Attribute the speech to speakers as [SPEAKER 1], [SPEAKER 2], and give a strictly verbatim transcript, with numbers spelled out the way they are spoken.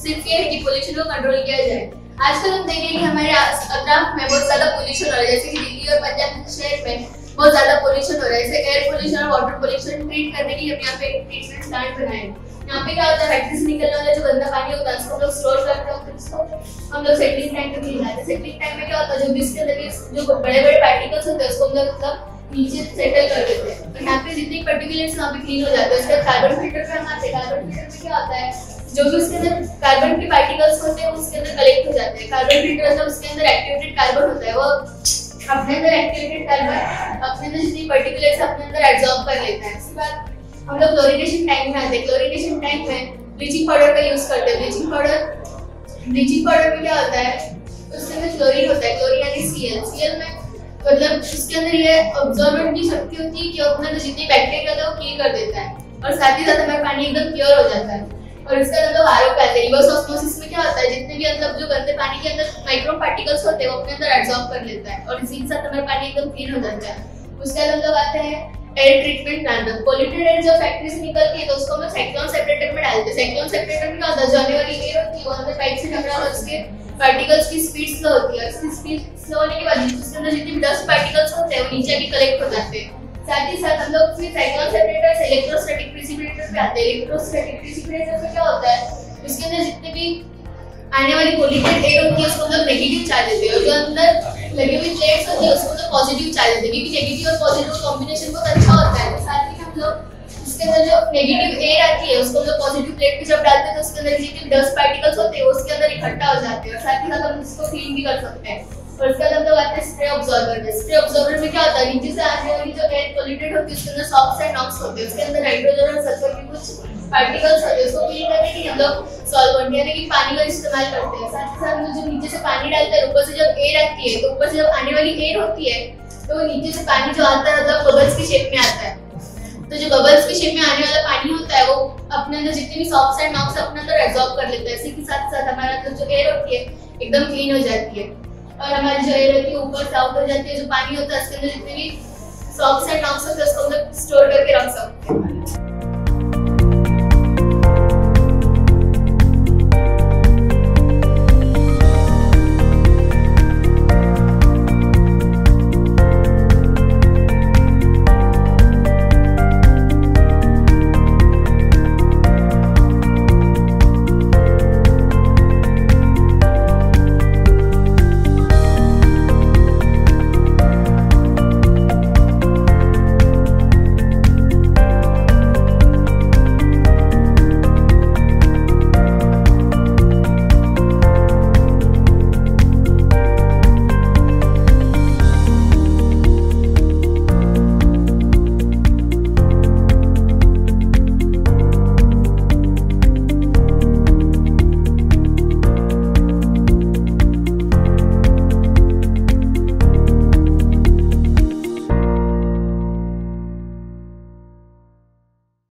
[SPEAKER 1] सिर्फ ये है कि पोल्यूशन को कंट्रोल किया जाए। आजकल हम देखें कि हमारे अतराफ में बहुत ज्यादा पोल्यूशन हो रहा है, जैसे कि दिल्ली और पंजाब शहर में बहुत ज्यादा पोल्यूशन हो रहा है। जैसे एयर पोल्यूशन और वाटर पोल्यूशन ट्रीट करने के लिए हम यहाँ पे ट्रीटमेंट प्लांट बनाए। यहाँ पे क्या होता है, फैक्ट्री से निकलने वाला जो गंदा पानी होता है उसको हम लोग स्टोर करते हैं, फिर उसको हम लोग सेटलिंग टैंक में ले जाते हैं। सेटलिंग टैंक में क्या होता है, जो भी इसके अंदर जो बड़े बड़े पार्टिकल्स होते हैं उसको हम लोग मतलब नीचे सेटल कर देते हैं। और यहाँ पे जितनी पर्टिकुलेट्स वहाँ पे क्लीन हो जाते हैं। उसके बाद कार्बन फिल्टर पे हम आते हैं। कार्बन फिल्टर में क्या होता है, जो भी उसके अंदर कार्बन के पार्टिकल्स होते हैं उसके अंदर कलेक्ट हो जाते हैं। कार्बन फिल्टर मतलब उसके अंदर एक्टिवेटेड कार्बन होता है, वो अपने अंदर एक्टिवेटेड कार्बन अपने अंदर जितनी पर्टिकुलेट्स अपने अंदर एब्जॉर्ब कर लेता है। उसके बाद हम लोग क्लोरिनेशन टैंक में आते हैं। क्लोरिनेशन टैंक में ब्लीचिंग पाउडर का यूज करते हैं। ब्लीचिंग पाउडर ब्लीचिंग पाउडर में क्या होता है, उसके अंदर क्लोरीन होता है, क्लोरीन यानी सीएल। सीएल में मतलब उसके अंदर ये अब्जॉर्बेंट की शक्ति होती है कि अपने अंदर जितनी बैक्टीरिया होता है वो क्लीन कर देता है और साथ ही साथ हमारा पानी एकदम प्योर हो जाता है। और इसका मतलब आरओ पे आता है। रिवर्स ऑस्मोसिस में क्या होता है, जितने भी मतलब जो गंदे पानी के अंदर माइक्रो पार्टिकल्स होते हैं वो अपने अंदर एब्जॉर्ब कर लेता है और इसी के साथ हमारा पानी एकदम क्लीन हो जाता है। उसके बाद हम लोग आते हैं air treatment plant. Polluted air जो फैक्ट्री से निकलती है तो उसको हम साइक्लोन सेपरेटर में डालते हैं। साइक्लोन सेपरेटर में क्या होता है, जाने वाली एयर होती है वो अंदर पाइप से टकरा और उसके पार्टिकल्स की स्पीड स्लो होती है। इसकी स्पीड स्लो होने के बाद उसके अंदर जितने भी डस्ट पार्टिकल्स होते हैं वो नीचे आके कलेक्ट हो जाते हैं। साथ ही साथ हम लोग फिर साइक्लोन सेपरेटर से इलेक्ट्रोस्टैटिक प्रिसिपिटेटर पे आते हैं। इलेक्ट्रोस्टैटिक प्रिसिपिटेटर में क्या होता है, उसके अंदर जितने भी आने वाली पोल्यूटेड एयर होती है उसको हम लोग नेगेटिव चार्ज देते हैं और जो अंदर लगी हुई प्लेट्स होती है उसको हम लोग पॉजिटिव चार्ज देते हैं, क्योंकि नेगेटिव और पॉजिटिव कॉम्बिनेशन बहुत अच्छा होता है। साथ ही हम लोग उसके अंदर जो नेगेटिव एयर आती है उसको हम लोग पॉजिटिव प्लेट पे जब डालते हैं तो उसके अंदर जितने भी डस्ट पार्टिकल्स होते हैं उसके अंदर इकट्ठा हो जाते हैं और साथ ही साथ हम उसको क्लीन भी कर सकते हैं। और उसके बाद हम लोग आते हैं स्प्रे ऑब्जॉर्बर में। स्प्रे ऑब्जॉर्बर में क्या होता है, नीचे से आने वाली जो एयर पोल्यूटेड होती है उसके अंदर सॉक्स एंड नॉक्स होते हैं, उसके अंदर नाइट्रोजन और सल्फर के कुछ पार्टिकल्स होते हैं, उसको क्लीन करने के लिए हम लोग सॉल्वेंट यानी कि पानी का इस्तेमाल करते हैं। साथ ही साथ हम लोग जब नीचे से पानी डालते हैं ऊपर से जब एयर आती है तो ऊपर से जब आने वाली एयर होती है तो वो नीचे से पानी जो आता है मतलब बबल्स की शेप में आता है। तो जो बबल्स की शेप में आने वाला पानी होता है वो अपने अंदर जितने भी सॉक्स एंड नॉक्स अपने अंदर एब्जॉर्ब कर लेता है। इसी के साथ साथ हमारा जो एयर होती है एकदम क्लीन हो जाती है और हमारी जो एयर होती है ऊपर से आउट हो जाती है। जो पानी होता है उसके अंदर जितने भी सॉक्स एंड नॉक्स होते हैं उसको हम लोग स्टोर करके रख सकते हैं।